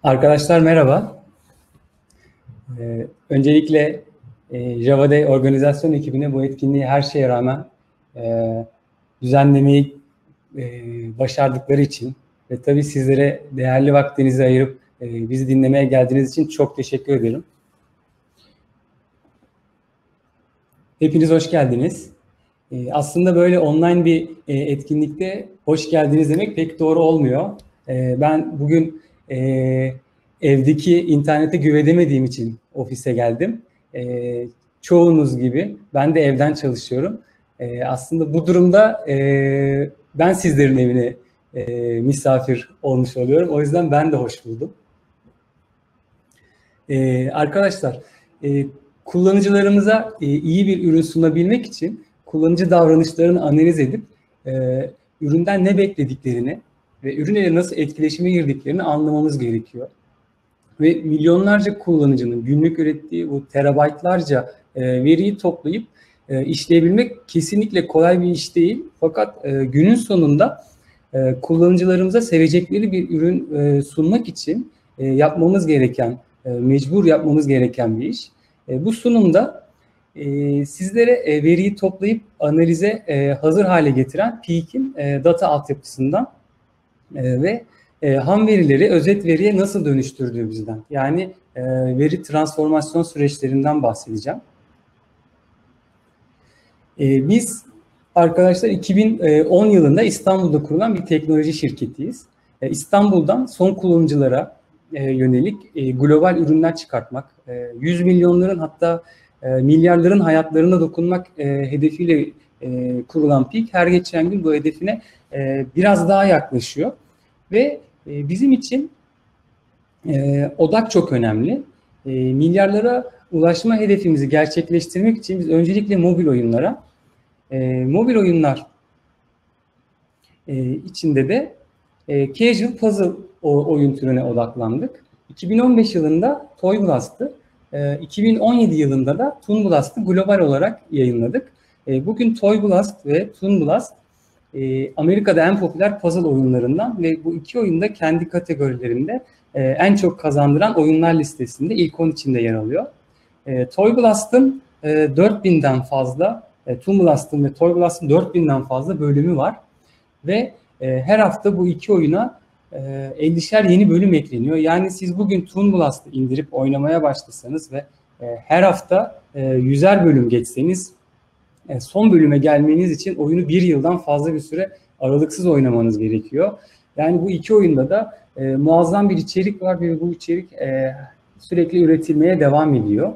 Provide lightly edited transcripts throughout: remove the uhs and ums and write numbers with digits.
Arkadaşlar merhaba. Öncelikle Java Day organizasyon ekibine bu etkinliği her şeye rağmen düzenlemeyi başardıkları için ve tabii sizlere değerli vaktinizi ayırıp bizi dinlemeye geldiğiniz için çok teşekkür ederim. Hepiniz hoş geldiniz. Aslında böyle online bir etkinlikte hoş geldiniz demek pek doğru olmuyor. Ben bugün evdeki internete güvenemediğim için ofise geldim. Çoğunuz gibi ben de evden çalışıyorum. Aslında bu durumda ben sizlerin evine misafir olmuş oluyorum. O yüzden ben de hoş buldum. Arkadaşlar, kullanıcılarımıza iyi bir ürün sunabilmek için kullanıcı davranışlarını analiz edip üründen ne beklediklerini ve ürünle nasıl etkileşime girdiklerini anlamamız gerekiyor. Ve milyonlarca kullanıcının günlük ürettiği bu terabaytlarca veriyi toplayıp işleyebilmek kesinlikle kolay bir iş değil. Fakat günün sonunda kullanıcılarımıza sevecekleri bir ürün sunmak için yapmamız gereken, mecbur yapmamız gereken bir iş. Bu sunumda sizlere veriyi toplayıp analize hazır hale getiren Peak'in data altyapısından ve ham verileri özet veriye nasıl dönüştürdüğümüzden, yani veri transformasyon süreçlerinden bahsedeceğim. Biz arkadaşlar 2010 yılında İstanbul'da kurulan bir teknoloji şirketiyiz. İstanbul'dan son kullanıcılara yönelik global ürünler çıkartmak, 100 milyonların hatta milyarların hayatlarına dokunmak hedefiyle kurulan Peak her geçen gün bu hedefine biraz daha yaklaşıyor. Ve bizim için odak çok önemli. Milyarlara ulaşma hedefimizi gerçekleştirmek için biz öncelikle mobil oyunlara, mobil oyunlar içinde de casual puzzle oyun türüne odaklandık. 2015 yılında Toy Blast'ı, 2017 yılında da Toon Blast'ı global olarak yayınladık. Bugün Toy Blast ve Toon Blast Amerika'da en popüler puzzle oyunlarından ve bu iki oyun da kendi kategorilerinde en çok kazandıran oyunlar listesinde ilk 10 içinde yer alıyor. Toy Blast'ın 4000'den fazla, Toon Blast'ın ve Toy Blast'ın 4000'den fazla bölümü var ve her hafta bu iki oyuna 50'şer yeni bölüm ekleniyor. Yani siz bugün Toon Blast'ı indirip oynamaya başlasanız ve her hafta 100'er bölüm geçseniz son bölüme gelmeniz için oyunu bir yıldan fazla bir süre aralıksız oynamanız gerekiyor. Yani bu iki oyunda da muazzam bir içerik var ve bu içerik sürekli üretilmeye devam ediyor.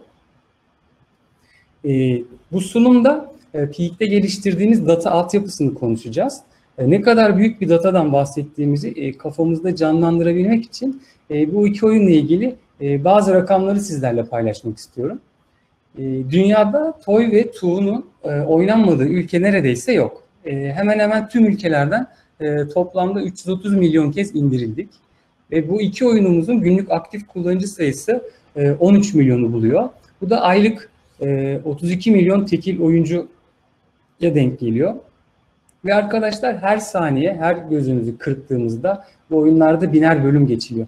Bu sunumda Peak'te geliştirdiğimiz data altyapısını konuşacağız. Ne kadar büyük bir datadan bahsettiğimizi kafamızda canlandırabilmek için bu iki oyunla ilgili bazı rakamları sizlerle paylaşmak istiyorum. Dünyada Toy ve Toon'un oynanmadığı ülke neredeyse yok. Hemen hemen tüm ülkelerden toplamda 330 milyon kez indirildik. Ve bu iki oyunumuzun günlük aktif kullanıcı sayısı 13 milyonu buluyor. Bu da aylık 32 milyon tekil oyuncuya denk geliyor. Ve arkadaşlar her saniye, her gözünüzü kırptığımızda bu oyunlarda biner bölüm geçiyor.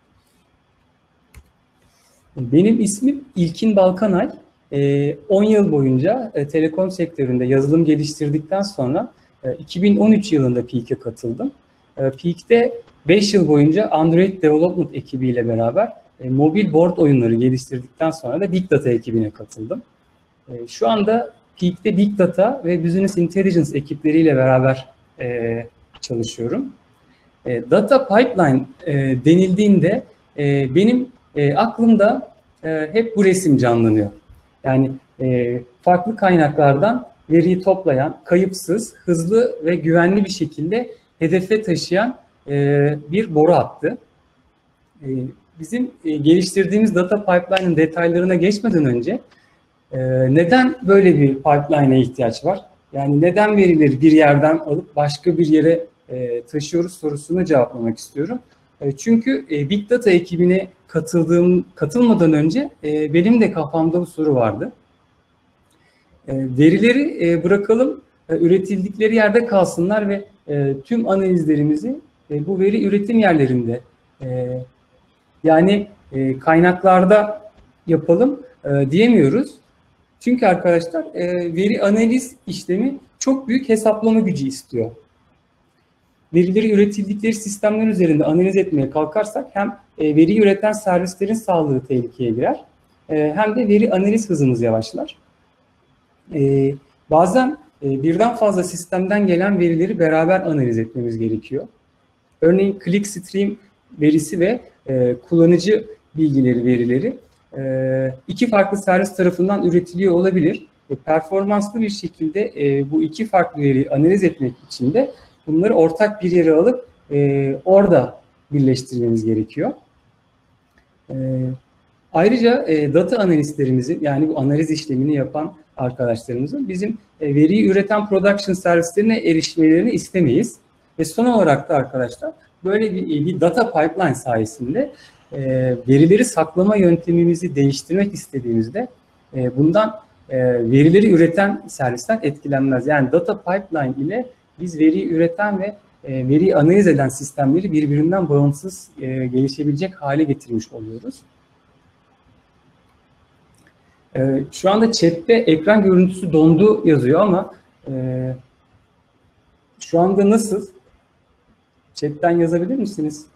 Benim ismim İlkin Balkanay. 10 yıl boyunca telekom sektöründe yazılım geliştirdikten sonra 2013 yılında Peak'e katıldım. Peak'te 5 yıl boyunca Android Development ekibiyle beraber mobil board oyunları geliştirdikten sonra da Big Data ekibine katıldım. Şu anda Peak'te Big Data ve Business Intelligence ekipleriyle beraber çalışıyorum. Data Pipeline denildiğinde benim aklımda hep bu resim canlanıyor. Yani farklı kaynaklardan veriyi toplayan, kayıpsız, hızlı ve güvenli bir şekilde hedefe taşıyan bir boru hattı. Bizim geliştirdiğimiz data pipeline'ın detaylarına geçmeden önce neden böyle bir pipeline'e ihtiyaç var? Yani neden verileri bir yerden alıp başka bir yere taşıyoruz sorusunu cevaplamak istiyorum. Çünkü Big Data ekibine katılmadan önce benim de kafamda bu soru vardı. Verileri bırakalım, üretildikleri yerde kalsınlar ve tüm analizlerimizi bu veri üretim yerlerinde Yani kaynaklarda yapalım diyemiyoruz. Çünkü arkadaşlar veri analiz işlemi çok büyük hesaplama gücü istiyor. Verileri üretildikleri sistemler üzerinde analiz etmeye kalkarsak hem veriyi üreten servislerin sağlığı tehlikeye girer, hem de veri analiz hızımız yavaşlar. Bazen birden fazla sistemden gelen verileri beraber analiz etmemiz gerekiyor. Örneğin clickstream verisi ve kullanıcı bilgileri verileri iki farklı servis tarafından üretiliyor olabilir. Performanslı bir şekilde bu iki farklı veriyi analiz etmek için de bunları ortak bir yere alıp orada birleştirmemiz gerekiyor. Ayrıca data analistlerimizin, yani bu analiz işlemini yapan arkadaşlarımızın bizim veriyi üreten production servislerine erişmelerini istemeyiz. Ve son olarak da arkadaşlar böyle bir data pipeline sayesinde verileri saklama yöntemimizi değiştirmek istediğimizde bundan verileri üreten servisler etkilenmez. Yani data pipeline ile biz veriyi üreten ve veriyi analiz eden sistemleri birbirinden bağımsız gelişebilecek hale getirmiş oluyoruz. Şu anda chatte ekran görüntüsü dondu yazıyor ama şu anda nasıl? Chatten yazabilir misiniz?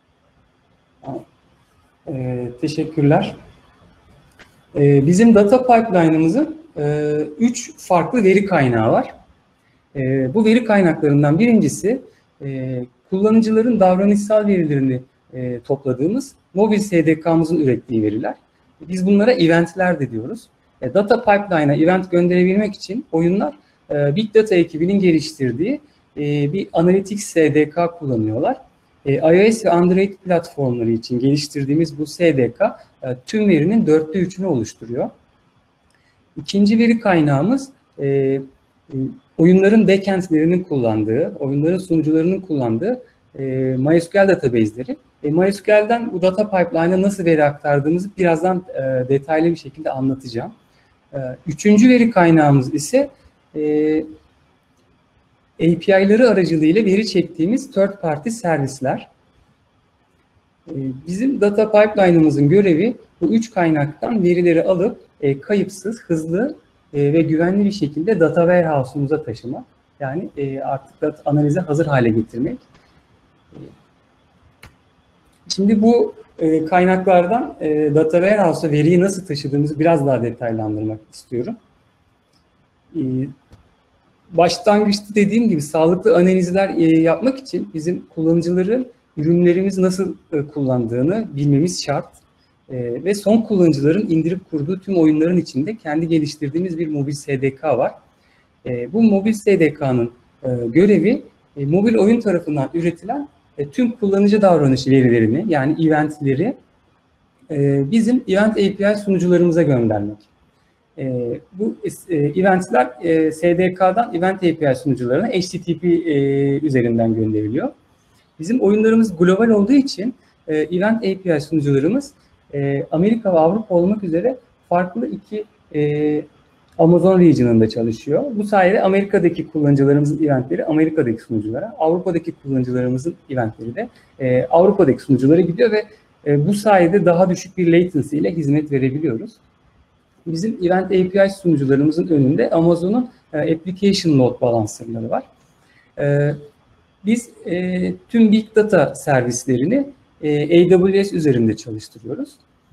Teşekkürler. Bizim data pipeline'ımızın 3 farklı veri kaynağı var. Bu veri kaynaklarından birincisi kullanıcıların davranışsal verilerini topladığımız mobil SDK'mızın ürettiği veriler. Biz bunlara eventler de diyoruz. Data pipeline'a event gönderebilmek için oyunlar Big Data ekibinin geliştirdiği bir Analytics SDK kullanıyorlar. iOS ve Android platformları için geliştirdiğimiz bu SDK tüm verinin 3'ünü oluşturuyor. İkinci veri kaynağımız oyunların backend'lerinin kullandığı, oyunların sunucularının kullandığı MySQL database'leri. MySQL'den bu data pipeline'a nasıl veri aktardığımızı birazdan detaylı bir şekilde anlatacağım. Üçüncü veri kaynağımız ise API'ları aracılığıyla veri çektiğimiz third party servisler. Bizim data pipeline'ımızın görevi bu 3 kaynaktan verileri alıp kayıpsız, hızlı ve güvenli bir şekilde data warehouse'umuza taşımak. Yani artık data analize hazır hale getirmek. Şimdi bu kaynaklardan data warehouse'a veriyi nasıl taşıdığımızı biraz daha detaylandırmak istiyorum. Başlangıçta dediğim gibi sağlıklı analizler yapmak için bizim kullanıcıların ürünlerimizi nasıl kullandığını bilmemiz şart. Ve son kullanıcıların indirip kurduğu tüm oyunların içinde kendi geliştirdiğimiz bir mobil SDK var. Bu mobil SDK'nın görevi mobil oyun tarafından üretilen tüm kullanıcı davranışı verilerini, yani eventleri bizim Event API sunucularımıza göndermek. Bu eventler SDK'dan Event API sunucularına HTTP üzerinden gönderiliyor. Bizim oyunlarımız global olduğu için Event API sunucularımız Amerika ve Avrupa olmak üzere farklı iki Amazon region'ında çalışıyor. Bu sayede Amerika'daki kullanıcılarımızın eventleri Amerika'daki sunuculara, Avrupa'daki kullanıcılarımızın eventleri de Avrupa'daki sunuculara gidiyor ve bu sayede daha düşük bir latency ile hizmet verebiliyoruz. Bizim Event API sunucularımızın önünde Amazon'un Application Load Balancer'ları var. Biz tüm Big Data servislerini AWS üzerinde çalıştırıyoruz.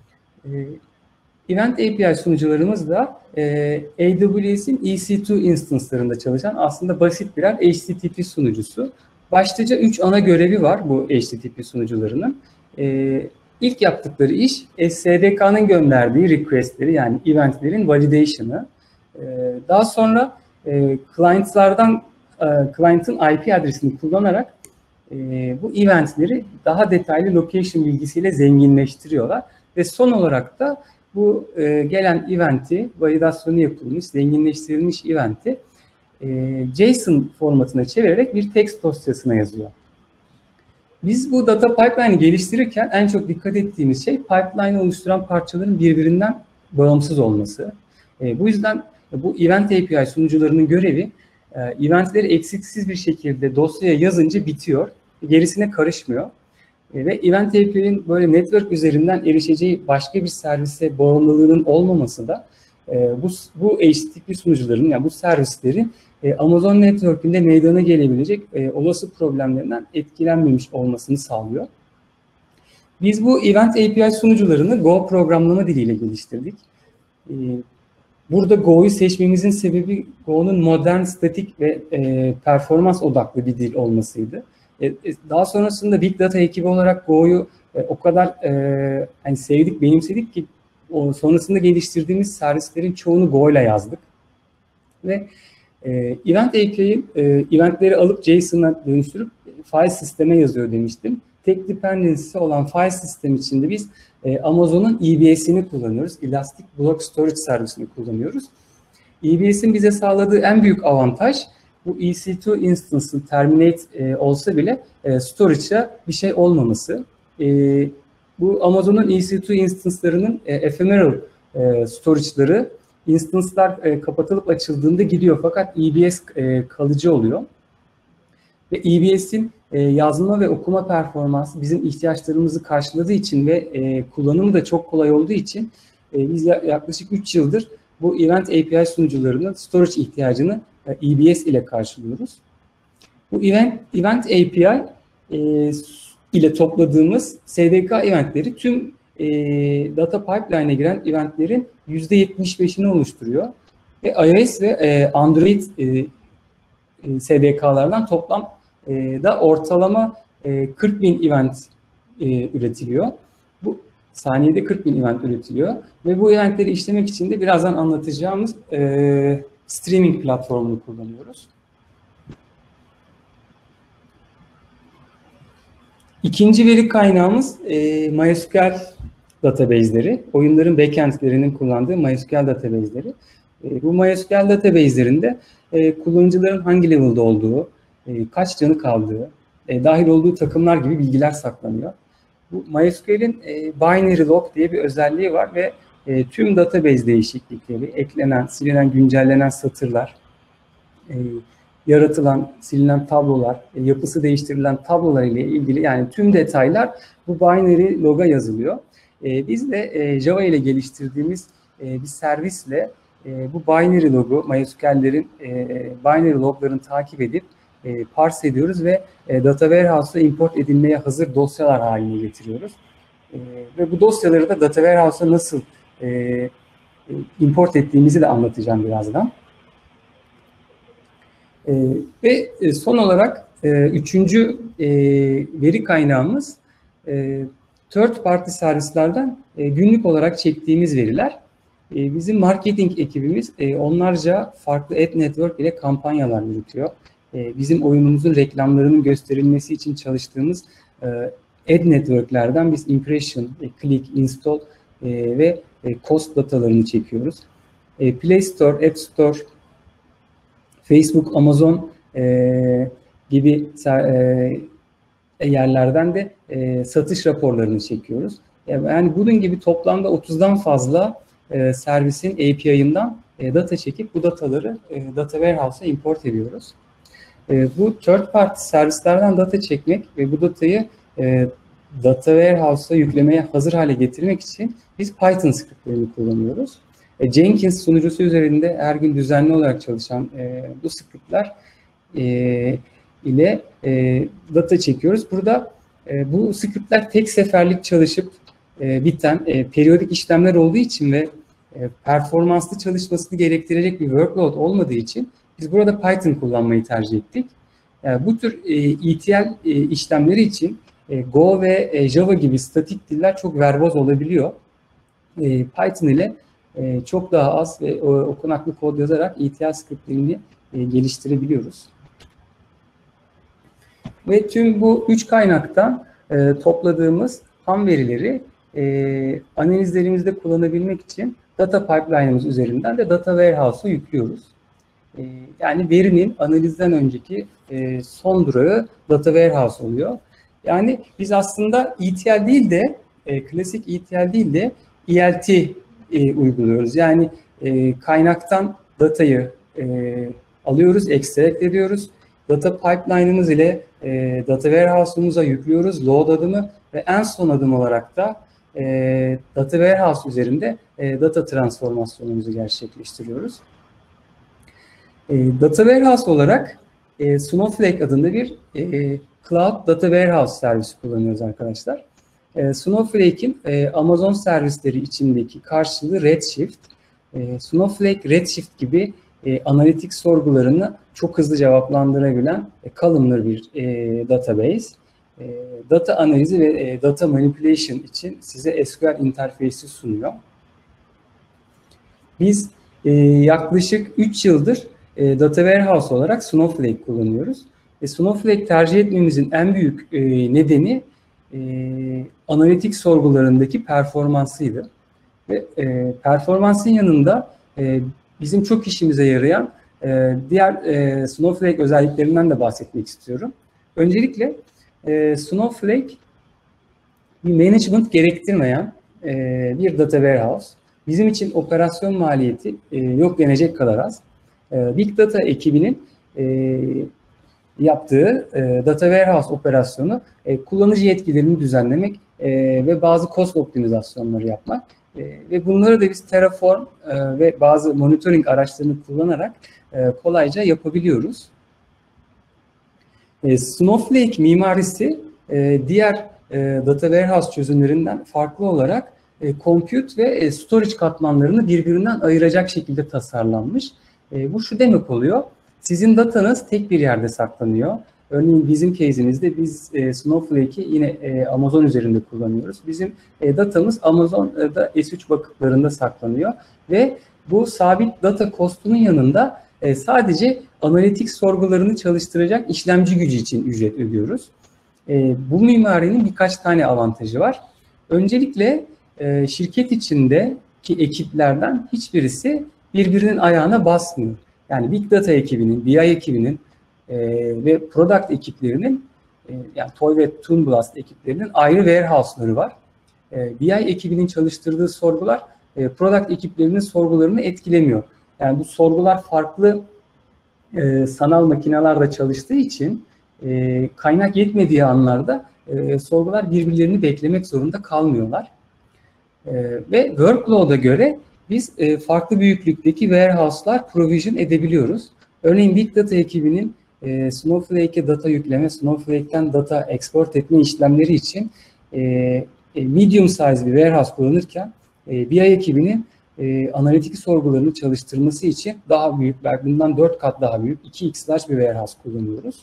Event API sunucularımız da AWS'in EC2 instance'larında çalışan aslında basit birer HTTP sunucusu. Başlıca 3 ana görevi var bu HTTP sunucularının. İlk yaptıkları iş SDK'nın gönderdiği request'leri, yani eventlerin validation'ı. Daha sonra client'ın IP adresini kullanarak bu eventleri daha detaylı location bilgisiyle zenginleştiriyorlar. Ve son olarak da bu gelen eventi, validasyonu yapılmış, zenginleştirilmiş eventi JSON formatına çevirerek bir text dosyasına yazıyor. Biz bu data pipeline'i geliştirirken en çok dikkat ettiğimiz şey pipeline'ı oluşturan parçaların birbirinden bağımsız olması. Bu yüzden bu Event API sunucularının görevi eventleri eksiksiz bir şekilde dosyaya yazınca bitiyor. Gerisine karışmıyor. Ve Event API'nin böyle network üzerinden erişeceği başka bir servise bağımlılığının olmaması da bu HTTP sunucuların, yani bu servislerin Amazon Network'ünde meydana gelebilecek olası problemlerinden etkilenmemiş olmasını sağlıyor. Biz bu Event API sunucularını Go programlama diliyle geliştirdik. Burada Go'yu seçmemizin sebebi Go'nun modern, statik ve performans odaklı bir dil olmasıydı. Daha sonrasında Big Data ekibi olarak Go'yu o kadar hani sevdik, benimsedik ki sonrasında geliştirdiğimiz servislerin çoğunu Go ile yazdık. Ve Event API'yi eventleri alıp JSON'a dönüştürüp file sisteme yazıyor demiştim. Tek dependency'si olan file sistem içinde biz Amazon'un EBS'ini kullanıyoruz. Elastic Block Storage servisini kullanıyoruz. EBS'in bize sağladığı en büyük avantaj bu EC2 instance'ın terminate olsa bile storage'a bir şey olmaması. Bu Amazon'un EC2 instance'larının ephemeral storage'ları instance'lar kapatılıp açıldığında gidiyor fakat EBS kalıcı oluyor. Ve EBS'in yazma ve okuma performansı bizim ihtiyaçlarımızı karşıladığı için ve kullanımı da çok kolay olduğu için biz yaklaşık 3 yıldır bu Event API sunucularının storage ihtiyacını EBS ile karşılıyoruz. Bu Event API ile topladığımız SDK eventleri tüm data pipeline'e giren eventlerin %75'ini oluşturuyor. Ve iOS ve Android SDK'lardan toplam da ortalama 40.000 event üretiliyor. Bu saniyede 40.000 event üretiliyor ve bu eventleri işlemek için de birazdan anlatacağımız streaming platformunu kullanıyoruz. İkinci veri kaynağımız MySQL database'leri. Oyunların backend'lerinin kullandığı MySQL database'leri. Bu MySQL database'lerinde kullanıcıların hangi level'da olduğu, kaç canı kaldığı, dahil olduğu takımlar gibi bilgiler saklanıyor. Bu MySQL'in binary log diye bir özelliği var ve tüm database değişiklikleri, eklenen, silinen, güncellenen satırlar, yaratılan, silinen tablolar, yapısı değiştirilen tablolar ile ilgili yani tüm detaylar bu binary log'a yazılıyor. Biz de Java ile geliştirdiğimiz bir servisle bu binary log'u, MySQL'lerin binary log'larını takip edip parse ediyoruz ve data warehouse'a import edilmeye hazır dosyalar haline getiriyoruz. Ve bu dosyaları da data warehouse'a nasıl import ettiğimizi de anlatacağım birazdan. Ve son olarak üçüncü veri kaynağımız third party servislerden günlük olarak çektiğimiz veriler. Bizim marketing ekibimiz onlarca farklı ad network ile kampanyalar yürütüyor. Bizim oyunumuzun reklamlarının gösterilmesi için çalıştığımız ad networklerden biz impression, click, install ve cost datalarını çekiyoruz. Play Store, App Store, Facebook, Amazon gibi yerlerden de satış raporlarını çekiyoruz. Yani bunun gibi toplamda 30'dan fazla servisin API'ından data çekip bu dataları data warehouse'a import ediyoruz. Bu third party servislerden data çekmek ve bu datayı data warehouse'a yüklemeye hazır hale getirmek için biz Python scriptlerini kullanıyoruz. Jenkins sunucusu üzerinde her gün düzenli olarak çalışan bu scriptler ile data çekiyoruz. Burada bu scriptler tek seferlik çalışıp biten periyodik işlemler olduğu için ve performanslı çalışmasını gerektirecek bir workload olmadığı için biz burada Python kullanmayı tercih ettik. Yani bu tür ETL işlemleri için Go ve Java gibi statik diller çok verbose olabiliyor. Python ile çok daha az ve okunaklı kod yazarak ETL scriptlerini geliştirebiliyoruz. Ve tüm bu üç kaynaktan topladığımız ham verileri analizlerimizde kullanabilmek için data pipeline'ımız üzerinden de data warehouse'a yüklüyoruz. Yani verinin analizden önceki son durağı data warehouse oluyor. Yani biz aslında ETL değil de klasik ETL değil de ELT uyguluyoruz. Yani kaynaktan datayı alıyoruz, extract ediyoruz. data pipeline'ımız ile data warehouse'umuza yüklüyoruz load adımı ve en son adım olarak da data warehouse üzerinde data transformasyonumuzu gerçekleştiriyoruz. Data warehouse olarak Snowflake adında bir Cloud Data Warehouse servisi kullanıyoruz arkadaşlar. Snowflake'in Amazon servisleri içindeki karşılığı Redshift. Snowflake, Redshift gibi analitik sorgularını çok hızlı cevaplandırabilen columnar bir database. Data analizi ve data manipulation için size SQL interfeysi sunuyor. Biz yaklaşık 3 yıldır Data Warehouse olarak Snowflake kullanıyoruz. Snowflake tercih etmemizin en büyük nedeni analitik sorgularındaki performansıydı. Ve performansın yanında bizim çok işimize yarayan diğer Snowflake özelliklerinden de bahsetmek istiyorum. Öncelikle Snowflake bir management gerektirmeyen bir data warehouse. Bizim için operasyon maliyeti yok denecek kadar az. Big Data ekibinin yaptığı data warehouse operasyonu kullanıcı yetkilerini düzenlemek ve bazı cost optimizasyonları yapmak. Ve bunları da biz Terraform ve bazı monitoring araçlarını kullanarak kolayca yapabiliyoruz. Snowflake mimarisi diğer data warehouse çözümlerinden farklı olarak compute ve storage katmanlarını birbirinden ayıracak şekilde tasarlanmış. Bu şu demek oluyor, sizin datanız tek bir yerde saklanıyor. Örneğin bizim case'imizde biz Snowflake'i yine Amazon üzerinde kullanıyoruz. Bizim datamız Amazon'da S3 bucket'larında saklanıyor ve bu sabit data cost'unun yanında sadece analitik sorgularını çalıştıracak işlemci gücü için ücret ödüyoruz. Bu mimarinin birkaç tane avantajı var. Öncelikle şirket içindeki ekiplerden hiçbirisi birbirinin ayağına basmıyor. Yani Big Data ekibinin, BI ekibinin ve Product ekiplerinin, yani Toy ve Toon Blast ekiplerinin ayrı warehouse'ları var. BI ekibinin çalıştırdığı sorgular Product ekiplerinin sorgularını etkilemiyor. Yani bu sorgular farklı sanal makinelerde çalıştığı için kaynak yetmediği anlarda sorgular birbirlerini beklemek zorunda kalmıyorlar. Ve workload'a göre biz farklı büyüklükteki warehouse'lar provision edebiliyoruz. Örneğin Big Data ekibinin Snowflake'e data yükleme, Snowflake'ten data export etme işlemleri için medium size bir warehouse kullanırken BI ekibinin analitik sorgularını çalıştırması için daha büyük, belki bundan 4 kat daha büyük 2x large bir warehouse kullanıyoruz.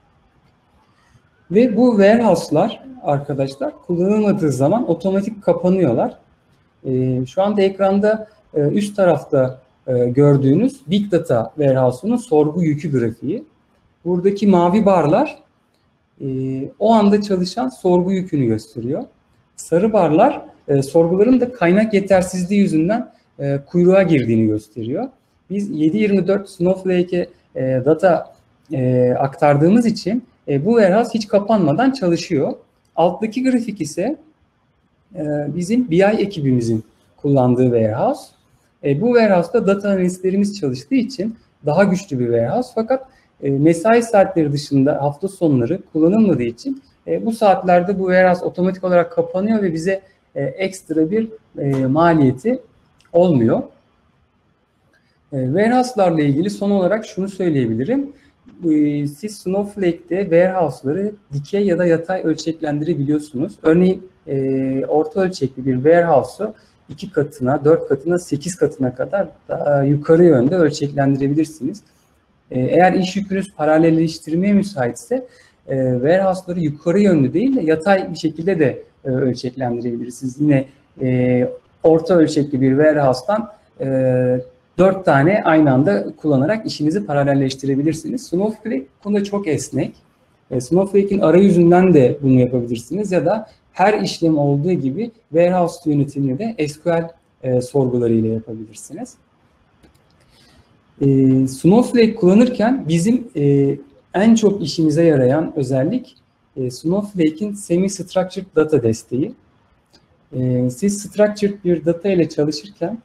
Ve bu warehouse'lar arkadaşlar kullanılmadığı zaman otomatik kapanıyorlar. Şu anda ekranda üst tarafta gördüğünüz Big Data Warehouse'unun sorgu yükü grafiği. Buradaki mavi barlar o anda çalışan sorgu yükünü gösteriyor. Sarı barlar sorguların da kaynak yetersizliği yüzünden kuyruğa girdiğini gösteriyor. Biz 7/24 Snowflake'e data aktardığımız için bu warehouse hiç kapanmadan çalışıyor. Alttaki grafik ise bizim BI ekibimizin kullandığı warehouse. Bu warehouse'da data analistlerimiz çalıştığı için daha güçlü bir warehouse. Fakat mesai saatleri dışında hafta sonları kullanılmadığı için bu saatlerde bu warehouse otomatik olarak kapanıyor ve bize ekstra bir maliyeti olmuyor. Warehouse'larla ilgili son olarak şunu söyleyebilirim. Siz Snowflake'de warehouse'ları dikey ya da yatay ölçeklendirebiliyorsunuz. Örneğin orta ölçekli bir warehouse'u 2 katına, 4 katına, 8 katına kadar yukarı yönde ölçeklendirebilirsiniz. Eğer iş yükünüz paralelleştirmeye müsaitse warehouse'ları yukarı yönlü değil de yatay bir şekilde de ölçeklendirebilirsiniz. Yine orta ölçekli bir warehouse'tan 4 tane aynı anda kullanarak işinizi paralelleştirebilirsiniz. Snowflake konuda çok esnek. Snowflake'in arayüzünden de bunu yapabilirsiniz ya da her işlem olduğu gibi warehouse yönetimini de SQL sorguları ile yapabilirsiniz. Snowflake kullanırken bizim en çok işimize yarayan özellik Snowflake'in semi-structured data desteği. Siz structured bir data ile çalışırken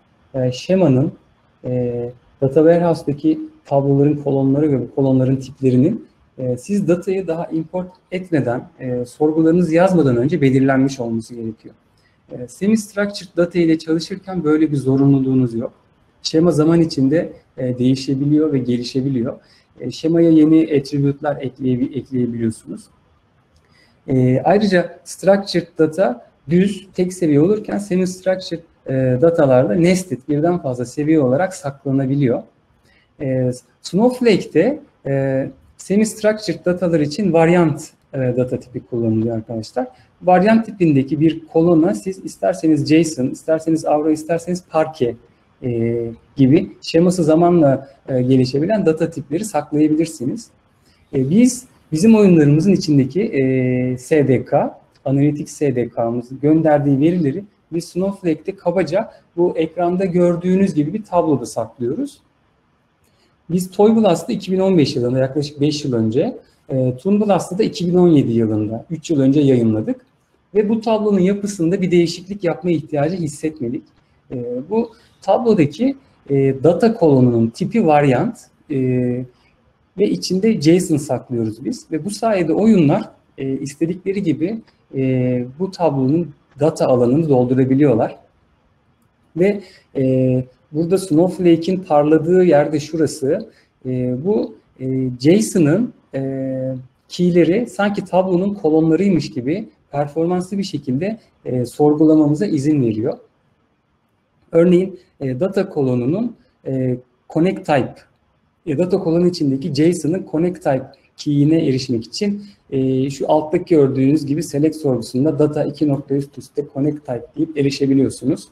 şemanın, data warehouse'daki tabloların kolonları ve kolonların tiplerinin siz datayı daha import etmeden, sorgularınızı yazmadan önce belirlenmiş olması gerekiyor. Semi-structured data ile çalışırken böyle bir zorunluluğunuz yok. Şema zaman içinde değişebiliyor ve gelişebiliyor. Şemaya yeni attribute'lar ekleyebiliyorsunuz. Ayrıca structured data düz tek seviye olurken semi-structured datalarda nested birden fazla seviye olarak saklanabiliyor. Snowflake'te semi-structured datalar için varyant data tipi kullanılıyor arkadaşlar. Varyant tipindeki bir kolona siz isterseniz JSON, isterseniz Avro, isterseniz Parquet gibi şeması zamanla gelişebilen data tipleri saklayabilirsiniz. Bizim oyunlarımızın içindeki SDK, Analytics SDK'mız gönderdiği verileri biz Snowflake'te kabaca bu ekranda gördüğünüz gibi bir tabloda saklıyoruz. Biz ToyBlast'ı 2015 yılında, yaklaşık 5 yıl önce, ToonBlast'ı da 2017 yılında, 3 yıl önce yayınladık. Ve bu tablonun yapısında bir değişiklik yapma ihtiyacı hissetmedik. Bu tablodaki data kolonunun tipi varyant ve içinde JSON saklıyoruz biz. Ve bu sayede oyunlar istedikleri gibi bu tablonun data alanını doldurabiliyorlar. Ve burada Snowflake'in parladığı yerde şurası. Bu JSON'ın key'leri sanki tablonun kolonlarıymış gibi performanslı bir şekilde sorgulamamıza izin veriyor. Örneğin data kolonunun connect type, data kolonun içindeki JSON'ın connect type key'ine erişmek için şu alttaki gördüğünüz gibi select sorgusunda data 2 nokta üst üste connect type deyip erişebiliyorsunuz.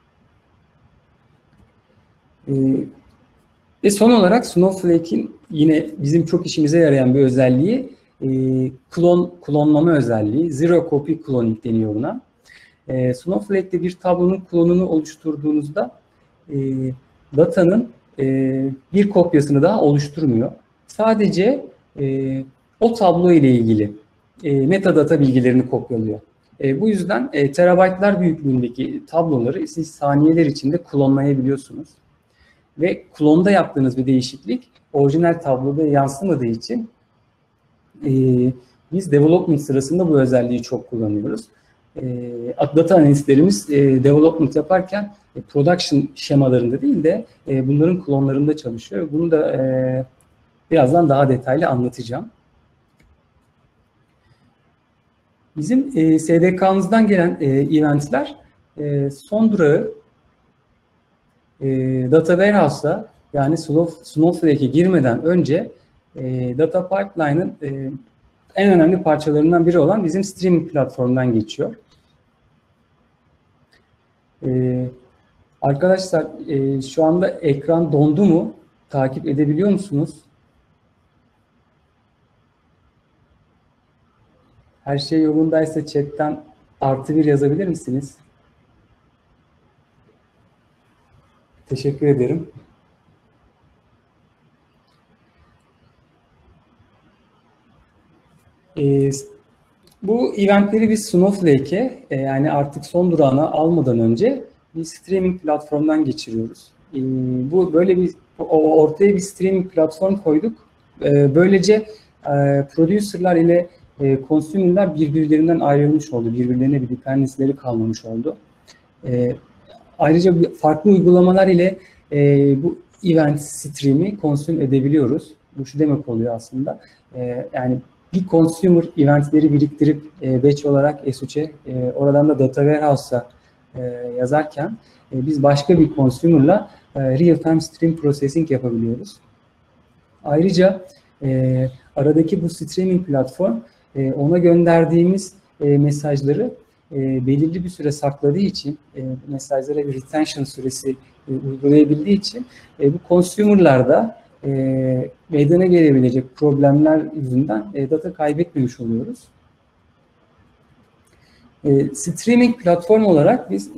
Ve son olarak Snowflake'in yine bizim çok işimize yarayan bir özelliği klonlama özelliği. Zero copy cloning deniyor buna. Snowflake'te bir tablonun klonunu oluşturduğunuzda datanın bir kopyasını daha oluşturmuyor. Sadece o tablo ile ilgili metadata bilgilerini kopyalıyor. Bu yüzden terabaytlar büyüklüğündeki tabloları siz saniyeler içinde klonlayabiliyorsunuz. Ve klonda yaptığınız bir değişiklik orijinal tabloda yansımadığı için biz development sırasında bu özelliği çok kullanıyoruz. Data analistlerimiz development yaparken production şemalarında değil de bunların klonlarında çalışıyor. Bunu da birazdan daha detaylı anlatacağım. Bizim SDK'mızdan gelen eventler son durağı Data Warehouse'a, yani Snowflake'e girmeden önce Data Pipeline'ın en önemli parçalarından biri olan bizim streaming platformundan geçiyor. Arkadaşlar şu anda ekran dondu mu? Takip edebiliyor musunuz? Her şey yolundaysa chatten +1 yazabilir misiniz? Teşekkür ederim. Bu eventleri biz Snowflake'e yani artık son durağına almadan önce bir streaming platformdan geçiriyoruz. Bu böyle bir ortaya bir streaming platform koyduk. Böylece producerlar ile consumer'lar birbirlerinden ayrılmış oldu. Birbirlerine bir dependency'leri kalmamış oldu. Ayrıca farklı uygulamalar ile bu event stream'i consume edebiliyoruz. Bu şu demek oluyor aslında. Yani bir consumer eventleri biriktirip batch olarak S3'e oradan da data warehouse'a yazarken biz başka bir consumer'la real-time stream processing yapabiliyoruz. Ayrıca aradaki bu streaming platform ona gönderdiğimiz mesajları belirli bir süre sakladığı için, bu mesajlara bir retention süresi uygulayabildiği için bu consumer'larda meydana gelebilecek problemler yüzünden data kaybetmemiş oluyoruz. Streaming platform olarak biz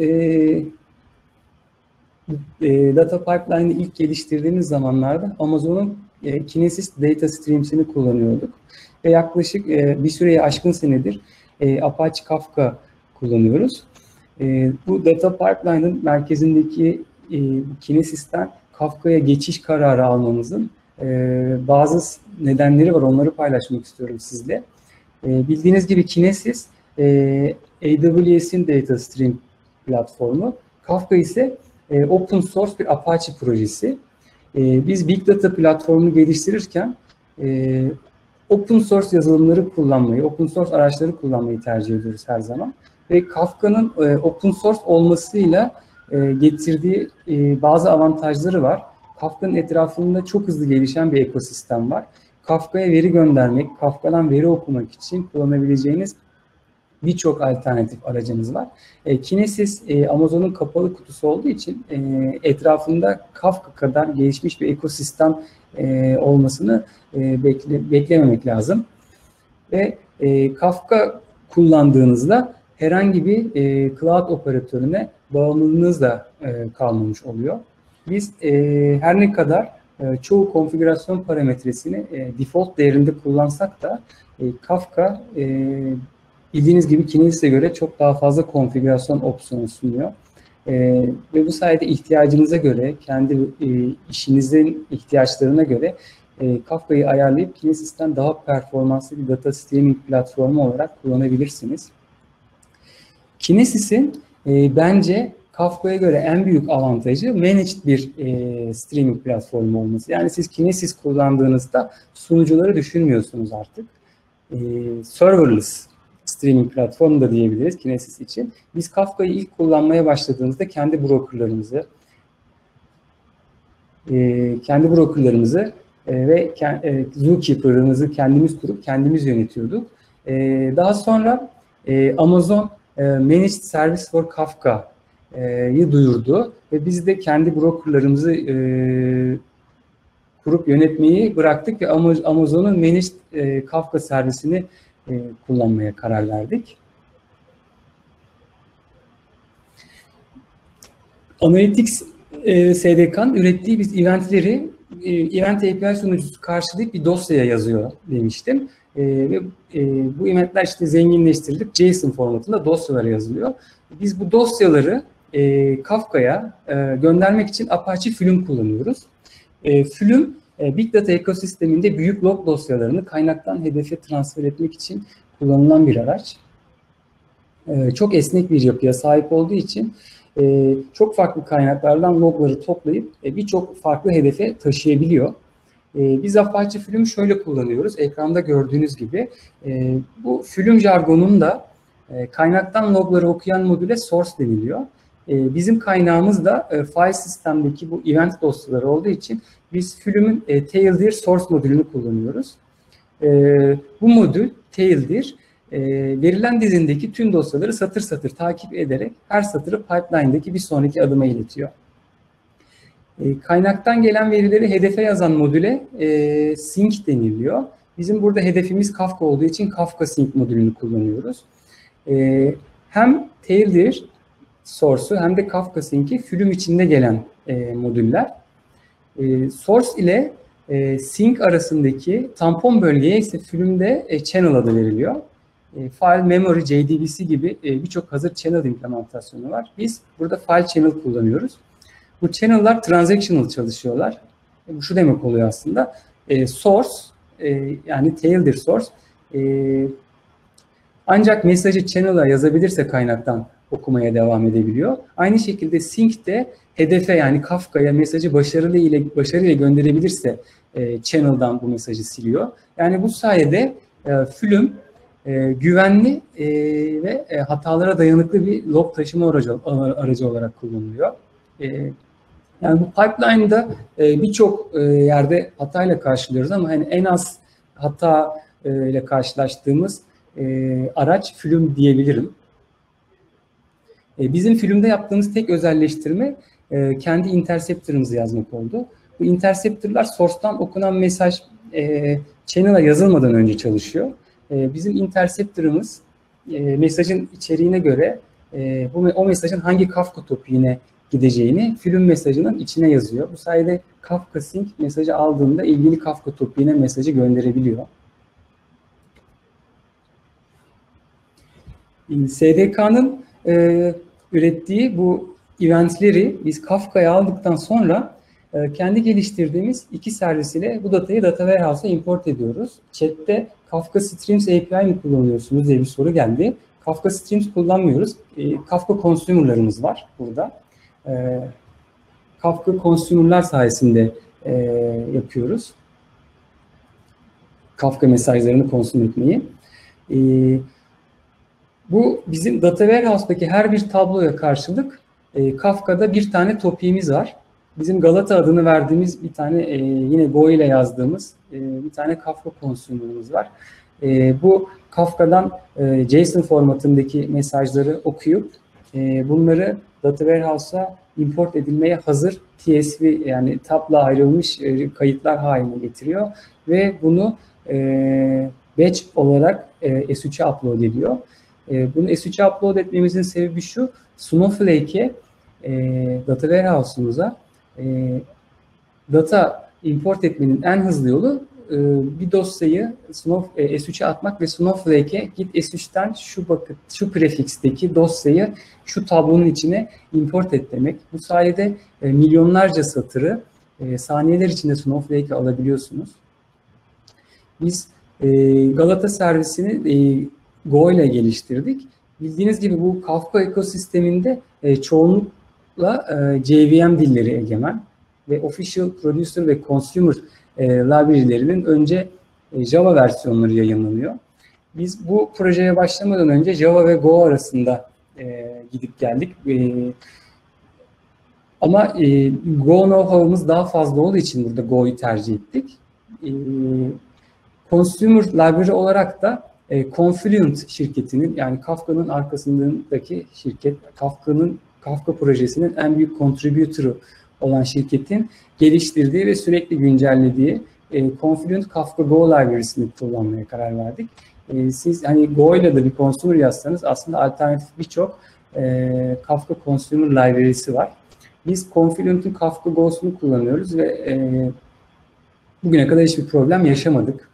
Data Pipeline'ı ilk geliştirdiğimiz zamanlarda Amazon'un Kinesis Data Streams'ini kullanıyorduk. Ve yaklaşık bir süreye aşkın senedir Apache Kafka kullanıyoruz. Bu Data Pipeline'ın merkezindeki Kinesis'ten Kafka'ya geçiş kararı almamızın Bazı nedenleri var, onları paylaşmak istiyorum sizle. Bildiğiniz gibi Kinesis, AWS'in Data Stream platformu. Kafka ise open source bir Apache projesi. Biz Big Data platformunu geliştirirken open source yazılımları kullanmayı, open source araçları kullanmayı tercih ediyoruz her zaman. Ve Kafka'nın open source olmasıyla getirdiği bazı avantajları var. Kafka'nın etrafında çok hızlı gelişen bir ekosistem var. Kafka'ya veri göndermek, Kafka'dan veri okumak için kullanabileceğiniz birçok alternatif aracınız var. Kinesis, Amazon'un kapalı kutusu olduğu için etrafında Kafka kadar gelişmiş bir ekosistem olmasını beklememek lazım. Ve Kafka kullandığınızda herhangi bir cloud operatörüne bağımlılığınız da kalmamış oluyor. Biz her ne kadar çoğu konfigürasyon parametresini default değerinde kullansak da Kafka bildiğiniz gibi Kinesis'e göre çok daha fazla konfigürasyon opsiyonu sunuyor. Ve bu sayede ihtiyacınıza göre, kendi işinizin ihtiyaçlarına göre Kafka'yı ayarlayıp Kinesis'ten daha performanslı bir data streaming platformu olarak kullanabilirsiniz. Kinesis'in bence Kafka'ya göre en büyük avantajı managed bir streaming platformu olması. Yani siz Kinesis kullandığınızda sunucuları düşünmüyorsunuz artık. Serverless streaming platformu da diyebiliriz Kinesis için. Biz Kafka'yı ilk kullanmaya başladığımızda kendi brokerlarımızı ve Zookeeper'ımızı kendimiz kurup kendimiz yönetiyorduk. Daha sonra Amazon Managed Service for Kafka'yı duyurdu ve biz de kendi brokerlarımızı kurup yönetmeyi bıraktık ve Amazon'un Managed Kafka servisini kullanmaya karar verdik. Analytics SDK'nın ürettiği biz eventleri Event API sunucusu karşılayıp bir dosyaya yazıyor demiştim. Ve bu eventler işte zenginleştirilip JSON formatında dosyalara yazılıyor. Biz bu dosyaları Kafka'ya göndermek için Apache Flume kullanıyoruz. Flume, Big Data ekosisteminde büyük log dosyalarını kaynaktan hedefe transfer etmek için kullanılan bir araç. Çok esnek bir yapıya sahip olduğu için çok farklı kaynaklardan logları toplayıp birçok farklı hedefe taşıyabiliyor. Biz Apache Flume şöyle kullanıyoruz. Ekranda gördüğünüz gibi bu Flume jargonunda kaynaktan logları okuyan modüle source deniliyor. Bizim kaynağımız da file sistemdeki bu event dosyaları olduğu için biz Flume'ün taildir source modülünü kullanıyoruz. Bu modül taildir verilen dizindeki tüm dosyaları satır satır takip ederek her satırı pipeline'daki bir sonraki adıma iletiyor. Kaynaktan gelen verileri hedefe yazan modüle sync deniliyor. Bizim burada hedefimiz Kafka olduğu için Kafka sync modülünü kullanıyoruz. Hem taildir source'u hem de Kafka sync'i Flume içinde gelen modüller. Source ile sync arasındaki tampon bölgeye ise Flume'de channel adı veriliyor. File, memory, JDBC gibi birçok hazır channel implementasyonu var. Biz burada file channel kullanıyoruz. Bu channel'lar transactional çalışıyorlar. Bu şu demek oluyor aslında. Source, yani taildir source, ancak mesajı channel'a yazabilirse kaynaktan okumaya devam edebiliyor. Aynı şekilde sync de hedefe yani Kafka'ya mesajı başarıyla gönderebilirse channel'dan bu mesajı siliyor. Yani bu sayede Flume güvenli ve hatalara dayanıklı bir log taşıma aracı olarak kullanılıyor. Yani bu pipeline'da birçok yerde hatayla karşılıyoruz ama hani en az hata ile karşılaştığımız araç Flume diyebilirim. Bizim Flume'de yaptığımız tek özelleştirme kendi interceptor'ımızı yazmak oldu. Bu interceptor'lar source'tan okunan mesaj channel'a yazılmadan önce çalışıyor. Bizim interceptor'ımız mesajın içeriğine göre o mesajın hangi Kafka topiğine gideceğini Flume mesajının içine yazıyor. Bu sayede Kafka sync mesajı aldığında ilgili Kafka topiğine mesajı gönderebiliyor. SDK'nın ürettiği bu eventleri biz Kafka'ya aldıktan sonra kendi geliştirdiğimiz iki servis ile bu datayı Data Warehouse'a import ediyoruz. Chat'te Kafka Streams API mi kullanıyorsunuz diye bir soru geldi. Kafka Streams kullanmıyoruz. Kafka Consumer'larımız var burada. Kafka Consumer'lar sayesinde yapıyoruz. Kafka mesajlarını konsüm etmeyi. Bu bizim Data Warehouse'daki her bir tabloya karşılık Kafka'da bir tane topiğimiz var. Bizim Galata adını verdiğimiz bir tane yine Go ile yazdığımız bir tane Kafka Consumer'ımız var. Bu Kafka'dan JSON formatındaki mesajları okuyup bunları Data Warehouse'a import edilmeye hazır TSV yani tabla ayrılmış kayıtlar haline getiriyor ve bunu batch olarak S3'e upload ediyor. Bunu S3'e upload etmemizin sebebi şu: Snowflake'e Data Warehouse'umuza data import etmenin en hızlı yolu bir dosyayı S3'e atmak ve Snowflake'e git S3'ten şu prefixteki dosyayı şu tablonun içine import et demek. Bu sayede milyonlarca satırı saniyeler içinde Snowflake'e alabiliyorsunuz. Biz Galata servisini Go ile geliştirdik. Bildiğiniz gibi bu Kafka ekosisteminde çoğunlukla JVM dilleri egemen ve Official, Producer ve Consumer library'lerinin önce Java versiyonları yayınlanıyor. Biz bu projeye başlamadan önce Java ve Go arasında gidip geldik. Ama Go know-how'ımız daha fazla olduğu için burada Go'yu tercih ettik. Consumer library olarak da Confluent şirketinin yani Kafka'nın arkasındaki şirket, Kafka projesinin en büyük contributor'ı olan şirketin geliştirdiği ve sürekli güncellediği Confluent Kafka Go library'sini kullanmaya karar verdik. Siz hani Go ile de bir consumer yazsanız aslında alternatif birçok Kafka Consumer library'si var. Biz Confluent'un Kafka Go'sunu kullanıyoruz ve bugüne kadar hiçbir problem yaşamadık.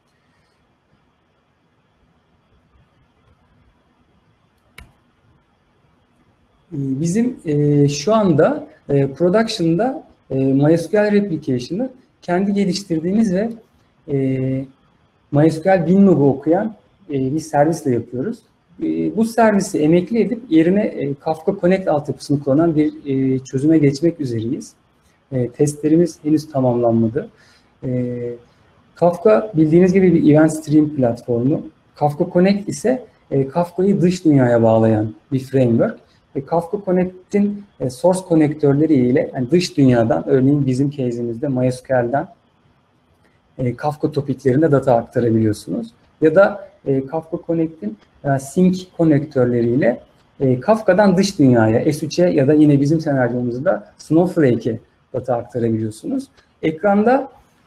Bizim şu anda production'da MySQL Replication'ı kendi geliştirdiğimiz ve MySQL Winlog'u okuyan bir servisle yapıyoruz. Bu servisi emekli edip yerine Kafka Connect altyapısını kullanan bir çözüme geçmek üzereyiz. Testlerimiz henüz tamamlanmadı. Kafka bildiğiniz gibi bir event stream platformu. Kafka Connect ise Kafka'yı dış dünyaya bağlayan bir framework. Kafka Connect'in source konektörleri ile yani dış dünyadan, örneğin bizim case'imizde MySQL'den Kafka topiklerine data aktarabiliyorsunuz. Ya da Kafka Connect'in sync konektörleriyle Kafka'dan dış dünyaya, S3'e ya da yine bizim senaryomuzda Snowflake'e data aktarabiliyorsunuz. Ekranda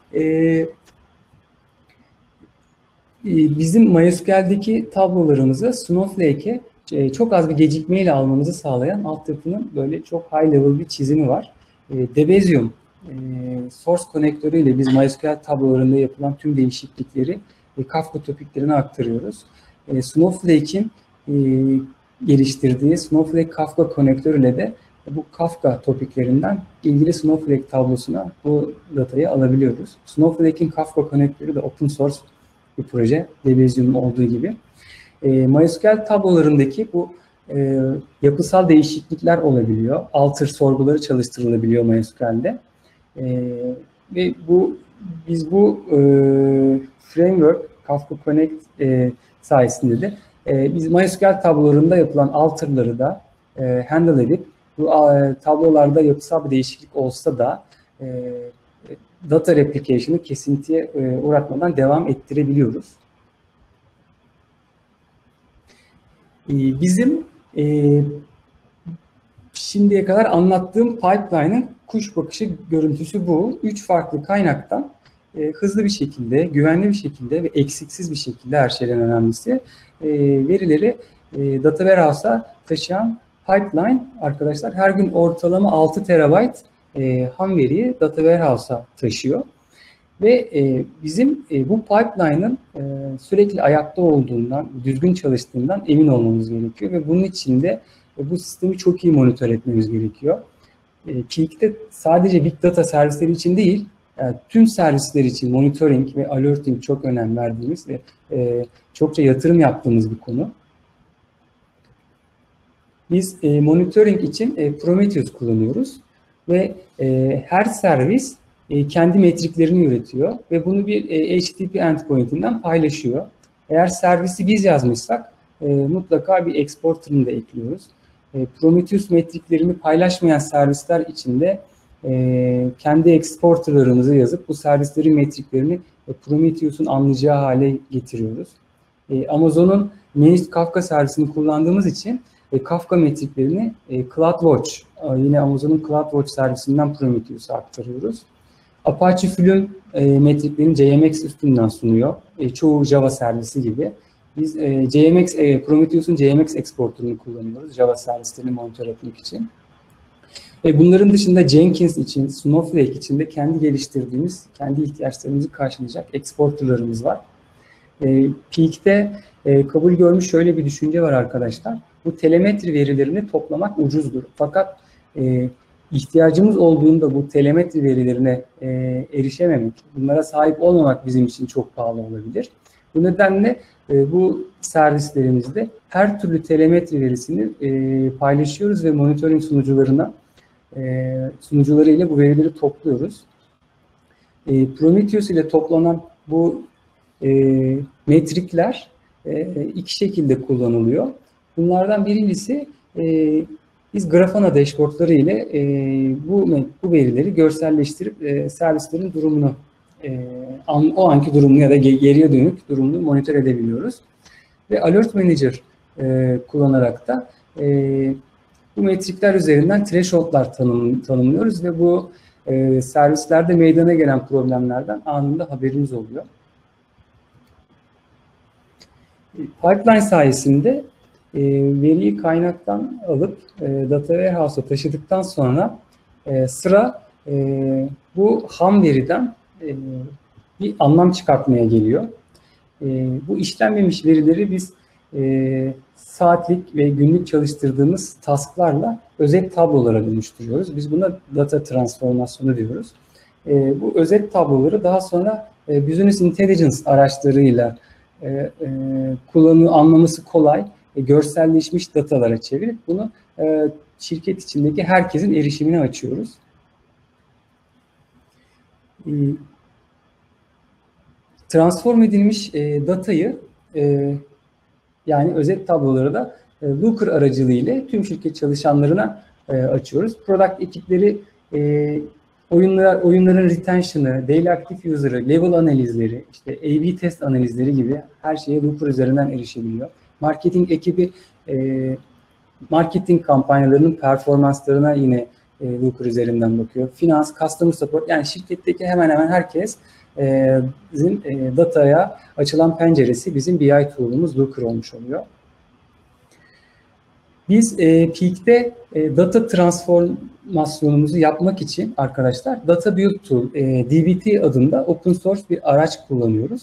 bizim MySQL'deki tablolarımızı Snowflake'e çok az bir gecikmeyle almamızı sağlayan altyapının böyle çok high level bir çizimi var. Debezium source konektörüyle biz MySQL tablolarında yapılan tüm değişiklikleri Kafka topiklerine aktarıyoruz. Snowflake'in geliştirdiği Snowflake Kafka konektörüyle de bu Kafka topiklerinden ilgili Snowflake tablosuna bu datayı alabiliyoruz. Snowflake'in Kafka konektörü de open source bir proje, Debezium'un olduğu gibi. MySQL tablolarındaki bu yapısal değişiklikler olabiliyor. Alter sorguları çalıştırılabiliyor MySQL'de. Ve biz bu framework, Kafka Connect sayesinde de biz MySQL tablolarında yapılan alter'ları da handle edip bu tablolarda yapısal bir değişiklik olsa da data replication'ı kesintiye uğratmadan devam ettirebiliyoruz. Bizim şimdiye kadar anlattığım pipeline'ın kuş bakışı görüntüsü bu. 3 farklı kaynaktan hızlı bir şekilde, güvenli bir şekilde ve eksiksiz bir şekilde her şeyden önemlisi verileri Data Warehouse'a taşıyan pipeline arkadaşlar her gün ortalama 6 terabayt ham veriyi Data Warehouse'a taşıyor. Ve bizim bu pipeline'ın sürekli ayakta olduğundan, düzgün çalıştığından emin olmamız gerekiyor. Ve bunun için de bu sistemi çok iyi monitör etmemiz gerekiyor. Peak'te sadece Big Data servisleri için değil, tüm servisler için monitoring ve alerting çok önem verdiğimiz ve çokça yatırım yaptığımız bir konu. Biz monitoring için Prometheus kullanıyoruz ve her servis kendi metriklerini üretiyor ve bunu bir HTTP endpoint'inden paylaşıyor. Eğer servisi biz yazmışsak mutlaka bir exporter'ını da ekliyoruz. Prometheus metriklerini paylaşmayan servisler için de kendi exporter'larımızı yazıp bu servislerin metriklerini Prometheus'un anlayacağı hale getiriyoruz. Amazon'un Managed Kafka servisini kullandığımız için Kafka metriklerini CloudWatch, yine Amazon'un CloudWatch servisinden Prometheus'a aktarıyoruz. Apache Flume metriklerini JMX üstünden sunuyor. Çoğu Java servisi gibi. Biz Prometheus'un JMX exporter'ını kullanıyoruz Java servislerini monitör etmek için. Bunların dışında Jenkins için, Snowflake için de kendi geliştirdiğimiz, kendi ihtiyaçlarımızı karşılayacak exporter'larımız var. Peak'te kabul görmüş şöyle bir düşünce var arkadaşlar. Bu telemetri verilerini toplamak ucuzdur. Fakat ihtiyacımız olduğunda bu telemetri verilerine erişememek, bunlara sahip olmamak bizim için çok pahalı olabilir. Bu nedenle bu servislerimizde her türlü telemetri verisini paylaşıyoruz ve monitoring sunucularıyla bu verileri topluyoruz. Prometheus ile toplanan bu metrikler iki şekilde kullanılıyor. Bunlardan birincisi biz Grafana dashboardları ile bu verileri görselleştirip servislerin durumunu o anki durumunu ya da geriye dönük durumunu monitör edebiliyoruz. Ve Alert Manager kullanarak da bu metrikler üzerinden thresholdlar tanımlıyoruz ve bu servislerde meydana gelen problemlerden anında haberimiz oluyor. Pipeline sayesinde veriyi kaynaktan alıp Data Warehouse'a taşıdıktan sonra sıra bu ham veriden bir anlam çıkartmaya geliyor. Bu işlenmemiş verileri biz saatlik ve günlük çalıştırdığımız tasklarla özet tablolara dönüştürüyoruz. Biz buna data transformasyonu diyoruz. Bu özet tabloları daha sonra Business Intelligence araçlarıyla anlaması kolay, görselleşmiş datalara çevirip bunu şirket içindeki herkesin erişimine açıyoruz. Transform edilmiş datayı yani özet tabloları da Looker aracılığıyla tüm şirket çalışanlarına açıyoruz. Product ekipleri oyunların retention'ı, daily active user'ı, level analizleri, işte A/B test analizleri gibi her şeye Looker üzerinden erişebiliyor. Marketing ekibi marketing kampanyalarının performanslarına yine Looker üzerinden bakıyor. Finans, customer support, yani şirketteki hemen hemen herkes bizim dataya açılan penceresi bizim BI tool'umuz Looker olmuş oluyor. Biz Peak'te data transformasyonumuzu yapmak için arkadaşlar Data Build Tool, DBT adında open source bir araç kullanıyoruz.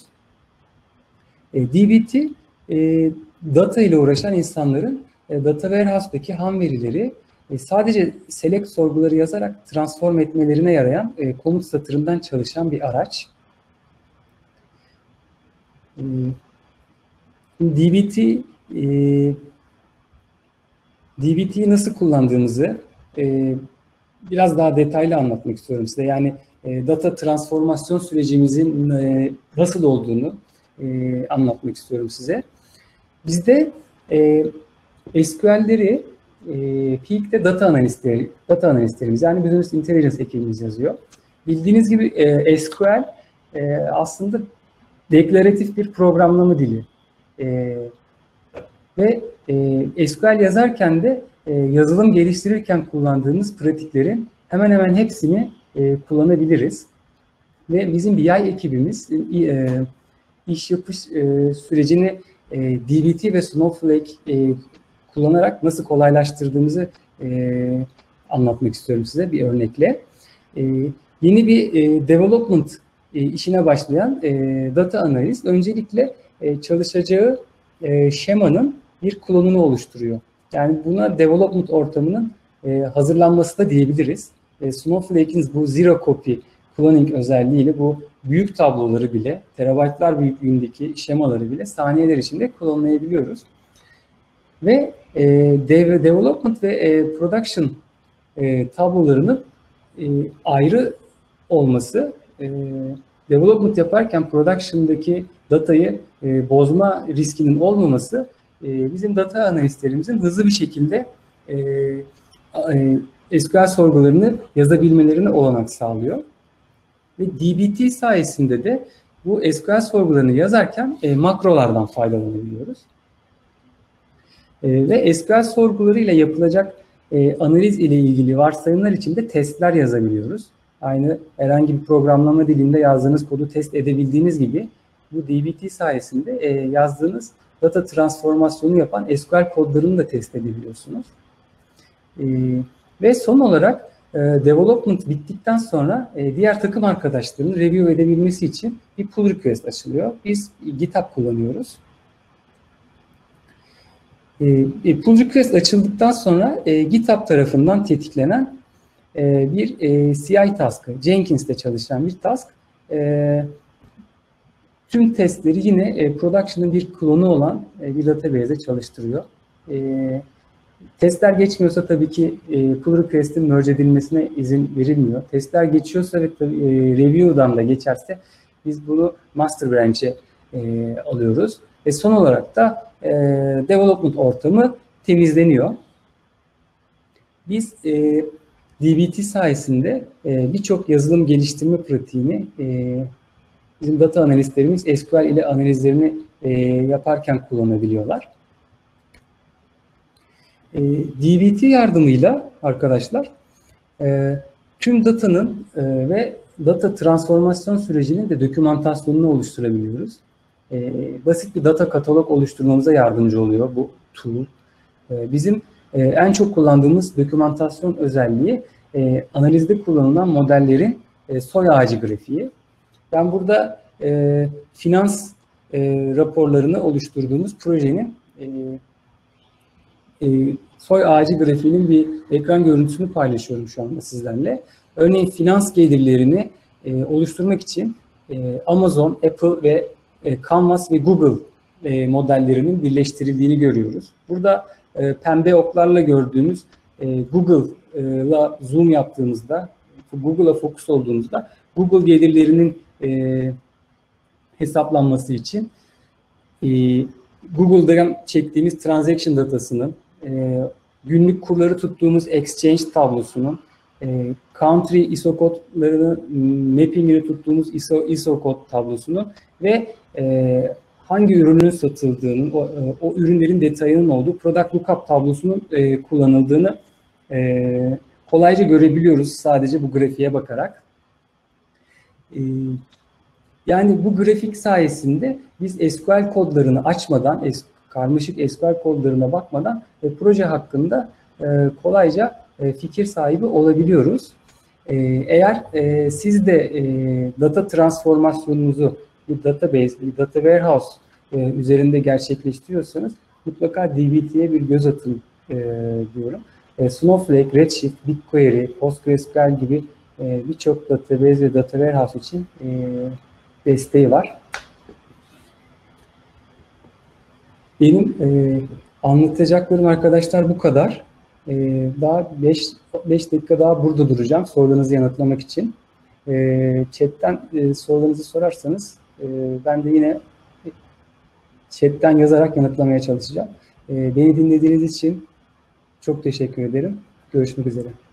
DBT, data ile uğraşan insanların Data Warehouse'daki ham verileri sadece select sorguları yazarak transform etmelerine yarayan komut satırından çalışan bir araç. DBT'yi nasıl kullandığımızı biraz daha detaylı anlatmak istiyorum size. Yani data transformasyon sürecimizin nasıl olduğunu anlatmak istiyorum size. Bizde SQL'leri Peak'te data analistlerimiz yani Business Intelligence ekibimiz yazıyor. Bildiğiniz gibi SQL aslında deklaratif bir programlama dili. Ve SQL yazarken de yazılım geliştirirken kullandığımız pratiklerin hemen hemen hepsini kullanabiliriz. Ve bizim BI ekibimiz iş yapış sürecini DBT ve Snowflake kullanarak nasıl kolaylaştırdığımızı anlatmak istiyorum size bir örnekle. Yeni bir development işine başlayan data analist öncelikle çalışacağı şemanın bir klonunu oluşturuyor. Yani buna development ortamının hazırlanması da diyebiliriz. Snowflake'in bu zero copy cloning özelliğiyle bu büyük tabloları bile, terabaytlar büyüklüğündeki şemaları bile saniyeler içinde klonlayabiliyoruz. Ve development ve production tablolarının ayrı olması, development yaparken production'daki datayı bozma riskinin olmaması bizim data analistlerimizin hızlı bir şekilde SQL sorgularını yazabilmelerine olanak sağlıyor. Ve DBT sayesinde de bu SQL sorgularını yazarken makrolardan faydalanabiliyoruz. Ve SQL sorgularıyla yapılacak analiz ile ilgili varsayımlar için de testler yazabiliyoruz. Aynı herhangi bir programlama dilinde yazdığınız kodu test edebildiğiniz gibi bu DBT sayesinde yazdığınız data transformasyonu yapan SQL kodlarını da test edebiliyorsunuz. Ve son olarak development bittikten sonra diğer takım arkadaşlarının review edebilmesi için bir pull request açılıyor. Biz GitHub kullanıyoruz. Pull request açıldıktan sonra GitHub tarafından tetiklenen bir CI task'ı, Jenkins'te çalışan bir task. Tüm testleri yine production'ın bir klonu olan bir database'e çalıştırıyor. Testler geçmiyorsa tabii ki pull request'in merge edilmesine izin verilmiyor. Testler geçiyorsa ve review'dan da geçerse biz bunu master branch'e alıyoruz. Ve son olarak da development ortamı temizleniyor. Biz DBT sayesinde birçok yazılım geliştirme pratiğini bizim data analistlerimiz SQL ile analizlerini yaparken kullanabiliyorlar. DBT yardımıyla arkadaşlar tüm datanın ve data transformasyon sürecinin de dokümantasyonunu oluşturabiliyoruz. Basit bir data katalog oluşturmamıza yardımcı oluyor bu tool. Bizim en çok kullandığımız dokümantasyon özelliği analizde kullanılan modellerin soy ağacı grafiği. Ben burada finans raporlarını oluşturduğumuz projenin soy ağacı grafiğinin bir ekran görüntüsünü paylaşıyorum şu anda sizlerle. Örneğin finans gelirlerini oluşturmak için Amazon, Apple ve Canvas ve Google modellerinin birleştirildiğini görüyoruz. Burada pembe oklarla gördüğümüz Google'la zoom yaptığımızda, Google'a fokus olduğumuzda Google gelirlerinin hesaplanması için Google'dan çektiğimiz transaction datasının, günlük kurları tuttuğumuz exchange tablosunun, country ISO kodlarını mapping'ini tuttuğumuz ISO kod tablosunu ve hangi ürünün satıldığının, o ürünlerin detayının olduğu product lookup tablosunun kullanıldığını kolayca görebiliyoruz sadece bu grafiğe bakarak. Yani bu grafik sayesinde biz SQL kodlarını açmadan, karmaşık SQL kodlarına bakmadan proje hakkında kolayca fikir sahibi olabiliyoruz. Eğer siz de data transformasyonunuzu bir database, bir data warehouse üzerinde gerçekleştiriyorsanız mutlaka DBT'ye bir göz atın diyorum. Snowflake, Redshift, BigQuery, PostgreSQL gibi birçok database ve data warehouse için desteği var. Benim anlatacaklarım arkadaşlar bu kadar. Daha 5 dakika daha burada duracağım sorularınızı yanıtlamak için. Chat'ten sorularınızı sorarsanız ben de yine chat'ten yazarak yanıtlamaya çalışacağım. Beni dinlediğiniz için çok teşekkür ederim. Görüşmek üzere.